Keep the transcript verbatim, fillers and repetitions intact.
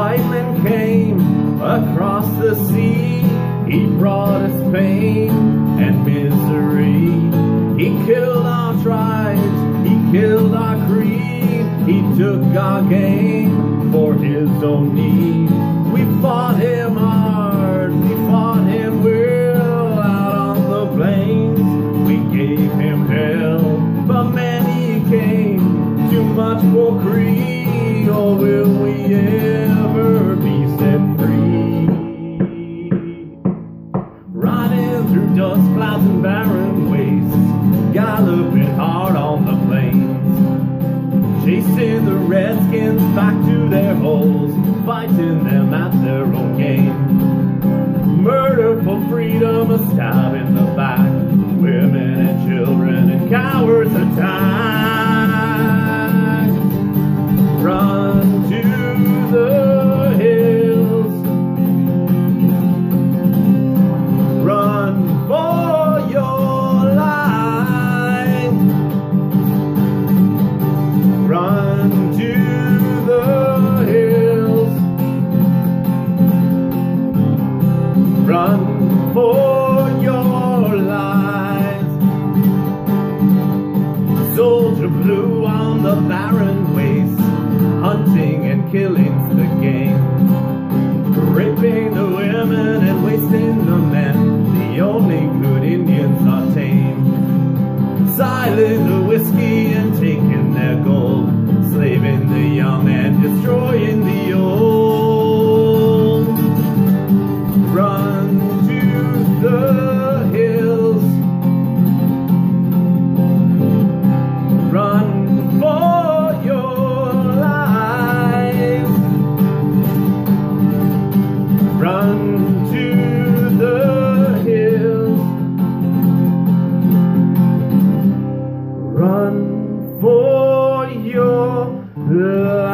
white man came across the sea. He brought us pain and misery. He killed our tribes, he killed our creed. He took our game for his own need. We fought him hard, we fought him well. Out on the plains, we gave him hell. But many came, too much for creed. Or will we ever be set free? Riding through dust clouds and barren wastes, galloping hard on the plains, chasing the redskins back to their holes, fighting them at their own game. Murder for freedom, a stab in the back, women and children and cowards attack. Run to the hills, run for your life, run to the hills, run for your lives. Soldier blue on the barren waste, hunting and killing's the game. Raping the women and wasting the men, the only good Indians are tame. Siling the whiskey and taking their gold, slaving the young and destroying the old. Run to the hills, run for your lives, run to the hills, run for your life.